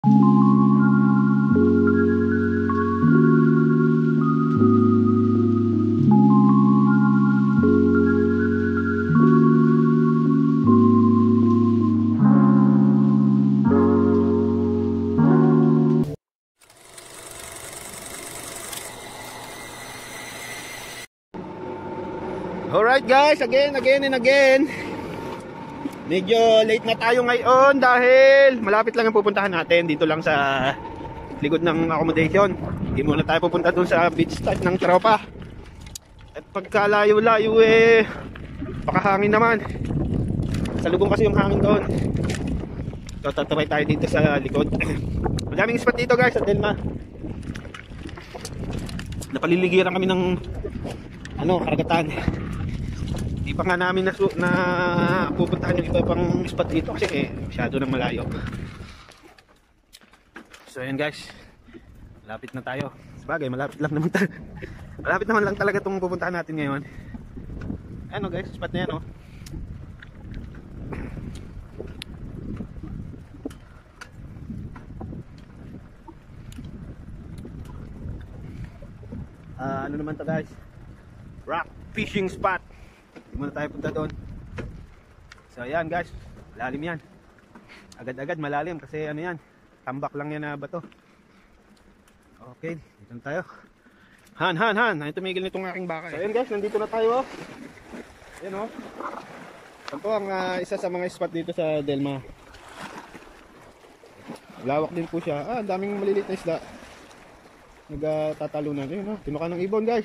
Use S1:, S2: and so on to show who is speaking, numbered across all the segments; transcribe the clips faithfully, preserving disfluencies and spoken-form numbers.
S1: Alright guys, again, again and again. Medyo late na tayo ngayon dahil malapit lang ang pupuntahan natin. Dito lang sa likod ng accommodation. Hindi muna tayo pupunta dun sa beach type ng tropa. At pagkalayo-layo eh, pakahangin naman. Salubong kasi yung hangin doon. So tataway tayo dito sa likod. Madaming spot dito guys sa Delma. Napaliligiran kami ng ano, karagatan. Di pa nga namin na, na pupuntahan yung iba pang spot dito kasi eh, masyado nang malayo. So yun guys, malapit na tayo. Sabagay, malapit lang naman tayo. Malapit naman lang talaga itong pupuntahan natin ngayon. Ano guys, spot na yan oh. Uh, ano naman to guys, rock fishing spot. Hindi muna tayo punta doon. So ayan guys, malalim yan. Agad-agad malalim kasi ano yan, tambak lang yan na bato. Okay, dito na tayo. Han, han, han, ay tumigil nitong aking baka eh. So ayan guys, nandito na tayo. Ayan o. Ito ang uh, isa sa mga spot dito sa Delma. Lawak din po siya. Ah, daming maliliit na isda. Nagtatalunan. Ayun o, tinuka ng ibon guys.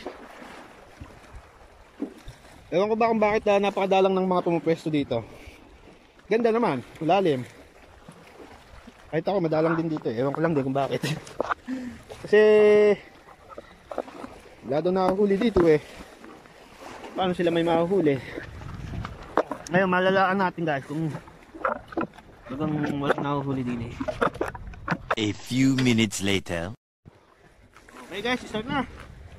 S1: Ewan ko ba kung bakit uh, napakadalang ng mga pumupwesto dito. Ganda naman, malalim. Kahit ako madalang din dito eh. Ewan ko lang din kung bakit. Kasi wala daw nakahuli dito eh. Paano sila may mahuhuli? Ngayon malalaan natin guys kung bagang walang nahuhuli din eh.
S2: A few minutes later.
S1: Okay guys, start na.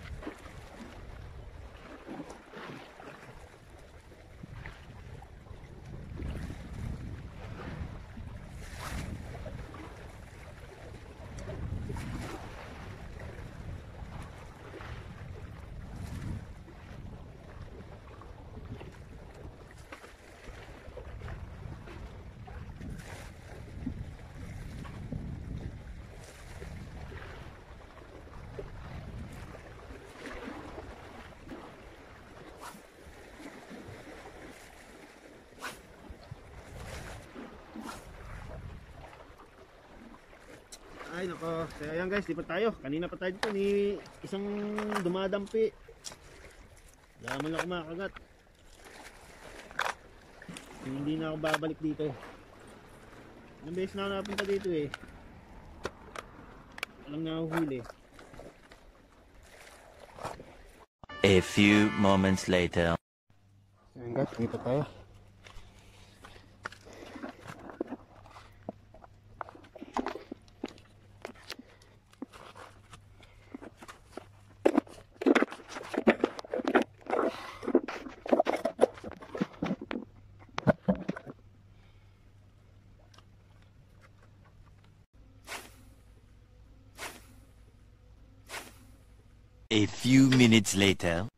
S1: Ay nako, so ayan guys, lipat tayo. Kanina pa tayo dito ni isang dumadampi. Wala man lang kumakagat. Hindi na ako babalik dito. Ilang beses na ako napunta dito eh. Walang nahuhuli.
S2: A few moments later.
S1: Ayan guys, lipat tayo.
S2: A few minutes later.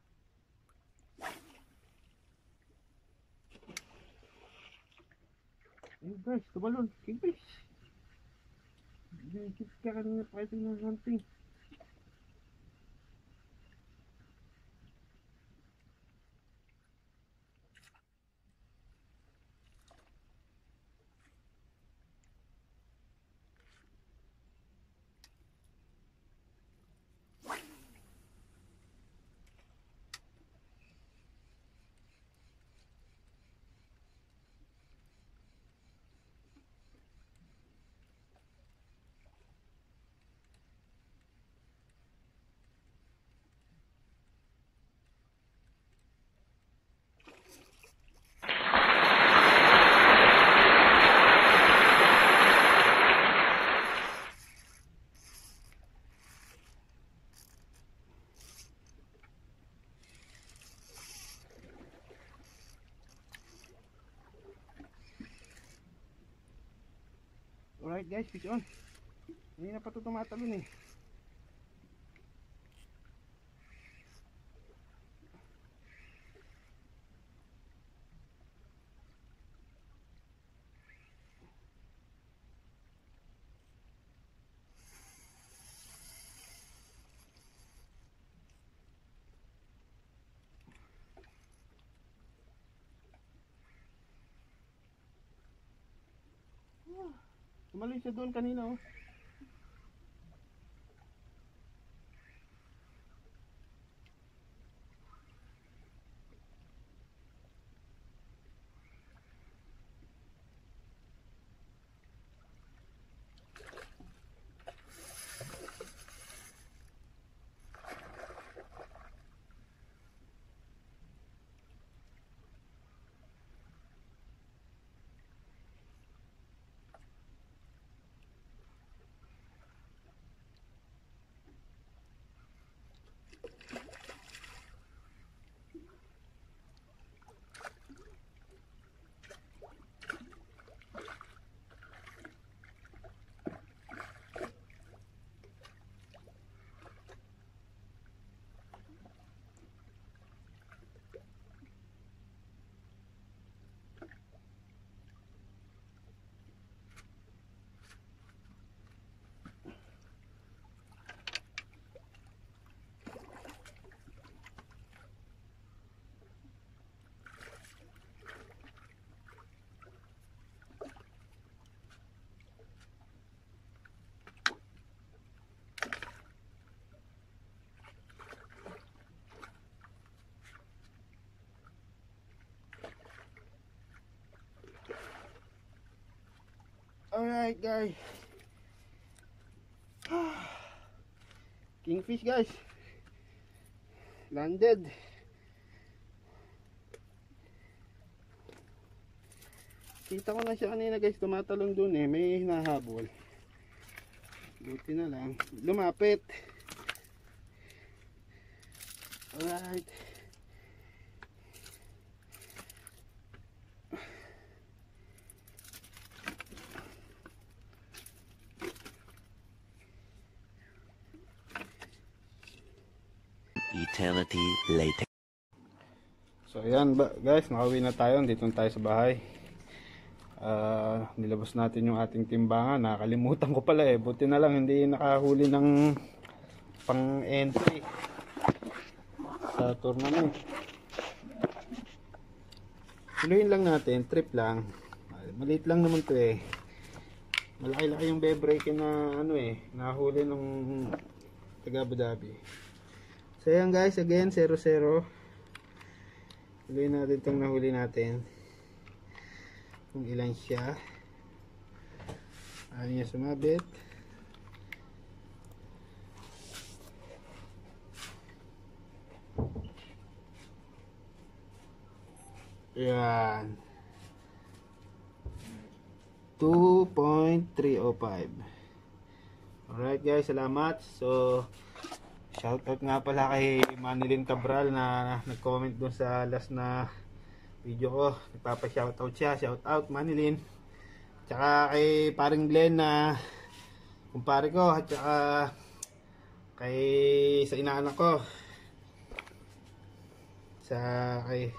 S1: Hey guys, tumalon, kingfish. Kingfish ka kanina pa ito ng hunting. guys, fish on. Hindi na pa ito tumatalon eh. Tumalon siya doon kanina oh. Alright guys, kingfish guys, landed. Kita ko na siya kanina guys, tumatalong dun eh, may hinahabol. Buti na lang, lumapit. Alright.
S2: Eternity later.
S1: So ayan ba, guys, nakauwi na tayo. Dito na tayo sa bahay. uh, Nilabas natin yung ating timbangan. Nakakalimutan ko pala eh. Buti na lang hindi nakahuli ng pang entry sa tournament. Tuloyin lang natin, trip lang. Maliit lang naman to eh. Malaki-laki yung bebrake na ano eh, nahuli ng taga Abu Dhabi. So yan guys, again zero zero. Tuloy natin itong nahuli natin, kung ilan siya. Ayaw niya sumabit. Yan, two point three oh five. Alright guys, salamat. So shoutout nga pala kay Manilyn Cabral na nag-comment dun sa last na video ko. Nagpapa-shoutout siya. Shoutout Manilyn. Tsaka kay paring Glenn na kumpare ko. At tsaka kay sa inaanak ko. Sa kay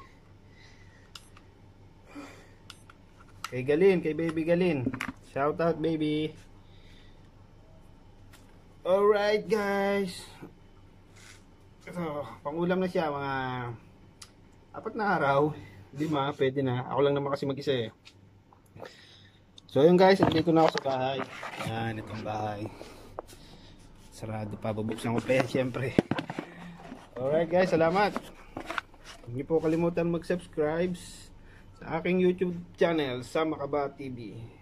S1: kay Galin, kay baby Galin. Shoutout baby. Alright guys. So, pangulam na siya, mga apat na araw, lima, pwede na. Ako lang naman kasi mag-isa eh. So yun guys, dito na ako sa bahay. Yan, itong bahay. Sarado pa, bubuksan ko pa yan syempre. Alright guys, salamat. Hindi po kalimutan mag-subscribe sa aking YouTube channel, Sama Ka Ba T V.